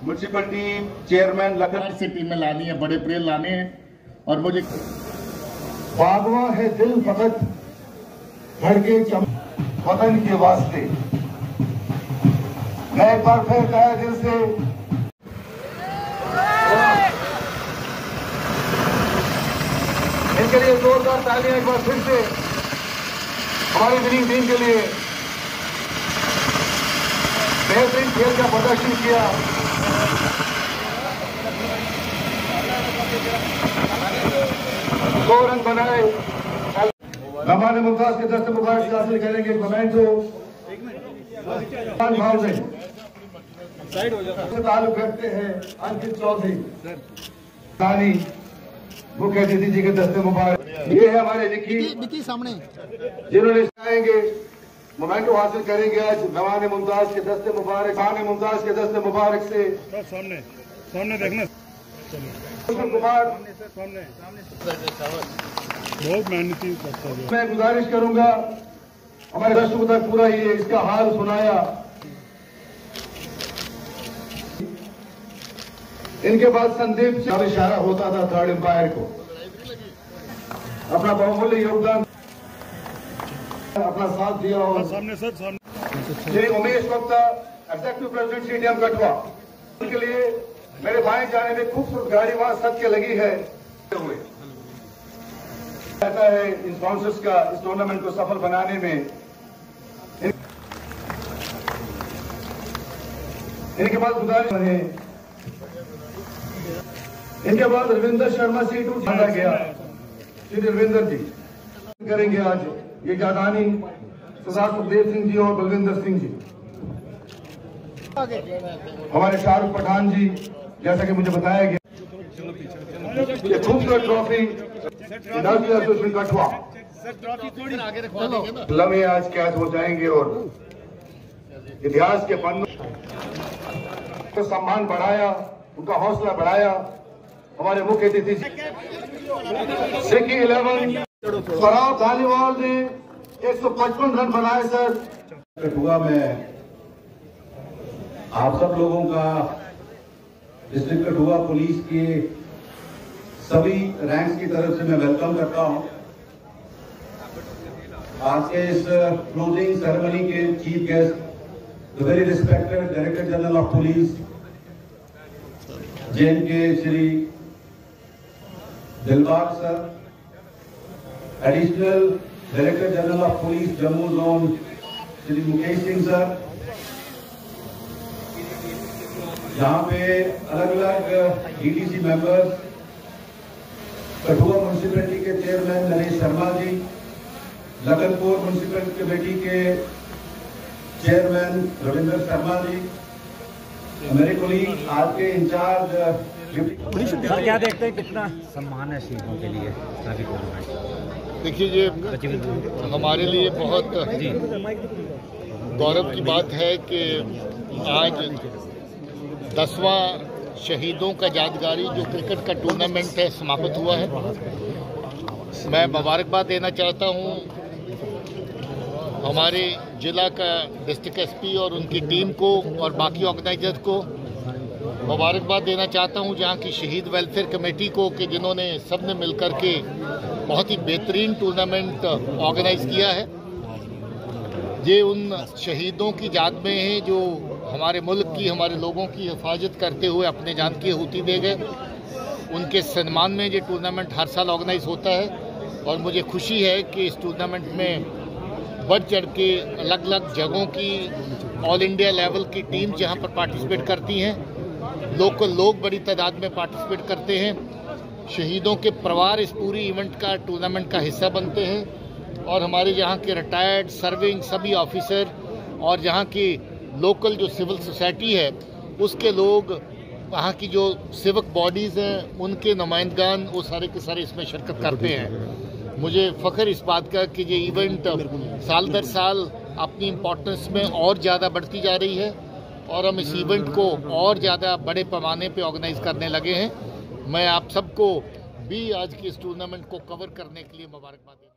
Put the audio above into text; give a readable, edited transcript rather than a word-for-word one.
Municipality chairman Lakhan से टीमें लानी है, बड़े प्लेयर लाने हैं। और मुझे बागवा है दिल फकत धड़के वतन के वास्ते। मैं एक बार फिर तहे दिल से इनके लिए जोरदार तालियां एक बार फिर से हमारी विनिंग टीम के लिए। बेहतरीन खेल का प्रदर्शन किया। 2 रन बनाए। मेहमान मुमताज के दस्ते मुबारक से हासिल करेंगे मोमेंटो भाव से ताल्लुक रखते हैं अंकित चौधरी रानी मुख्य अतिथि जी के दस्ते मुबारक। ये है हमारे निकी सामने जिन्होंने आएंगे मोमेंटो हासिल करेंगे आज मेहमान मुमताज के दस्ते मुबारक। मेहमान मुमताज के दस्ते मुबारक से सामने सामने देखना कुमार बहुत मेहनती। मैं गुजारिश करूंगा हमारे दर्शकों तक पूरा ये इसका हाल सुनाया। इनके बाद संदीप से इशारा होता था थर्ड एम्पायर को अपना बहुमूल्य योगदान अपना साथ दिया। और सामने सर सामने Shri Umesh Gupta executive president CDM Kathua उनके लिए मेरे बाएं जाने में खूबसूरत गाड़ी वहां सद के लगी है। रहता है इन स्पॉन्सर्स का इस टूर्नामेंट को सफल बनाने में। इनके बाद गुजारिश है। इनके बाद रविंदर शर्मा सीटू जाना गया। श्री रविंदर जी करेंगे आज ये जादानी सरदार सुखदेव सिंह जी और बलविंदर सिंह जी। हमारे शाहरुख पठान जी जैसा कि मुझे बताया गया ये खूबसूरत ट्रॉफी इंडस्ट्रियल एसोसिएशन कठुआ लम्हे आज कैद हो जाएंगे और इतिहास के पन्नों को सम्मान बढ़ाया, उनका हौसला बढ़ाया। हमारे मुख्य अतिथि सिक्की 11 स्वराव धालीवाल ने 155 रन बनाए। सर कठुआ में आप सब लोगों का डिस्ट्रिक्ट कठुआ पुलिस के सभी रैंक्स की तरफ से मैं वेलकम करता हूं। आज के इस क्लोजिंग सेरेमनी के chief guest the very respected director general of police JNK Shri Dilbag sir, additional director general of police Jammu zone Shri Mukesh Singh sir, यहाँ पे अलग अलग DDC मेंबर्स, कठुआ म्यूनिसिपैलिटी के chairman Naresh Sharma ji, Lakhanpur municipal committee के चेयरमैन रविंदर शर्मा जी, मेरे कोलीग आज के इंचार्ज। सर क्या देखते हैं कितना सम्मान है शहीदों के लिए? देखिए ये हमारे लिए बहुत गौरव की बात है कि आज 10वां शहीदों का यादगारी जो क्रिकेट का टूर्नामेंट है समाप्त हुआ है। मैं मुबारकबाद देना चाहता हूं हमारे जिला का डिस्ट्रिक्ट SP और उनकी टीम को और बाकी ऑर्गेनाइजर्स को मुबारकबाद देना चाहता हूं जहां की शहीद वेलफेयर कमेटी को कि जिन्होंने सबने मिलकर के बहुत ही बेहतरीन टूर्नामेंट ऑर्गेनाइज किया है। ये उन शहीदों की याद में है जो हमारे मुल्क की, हमारे लोगों की हिफाजत करते हुए अपने जान की आहुति दे गए। उनके सम्मान में ये टूर्नामेंट हर साल ऑर्गेनाइज होता है और मुझे खुशी है कि इस टूर्नामेंट में बढ़ चढ़ के अलग अलग जगहों की ऑल इंडिया लेवल की टीम जहां पर पार्टिसिपेट करती हैं, लोकल लोग बड़ी तादाद में पार्टिसिपेट करते हैं। शहीदों के परिवार इस पूरी इवेंट का टूर्नामेंट का हिस्सा बनते हैं और हमारे यहाँ के रिटायर्ड सर्विंग सभी ऑफिसर और यहाँ की लोकल जो सिविल सोसाइटी है उसके लोग, वहाँ की जो सिविक बॉडीज़ हैं उनके नुमाइंदगान वो सारे के सारे इसमें शिरकत करते हैं। मुझे फ़ख्र इस बात का कि ये इवेंट साल दर साल अपनी इम्पोर्टेंस में और ज़्यादा बढ़ती जा रही है और हम इस इवेंट को और ज़्यादा बड़े पैमाने पे ऑर्गेनाइज करने लगे हैं। मैं आप सबको भी आज की इस टूर्नामेंट को कवर करने के लिए मुबारकबाद देता हूं।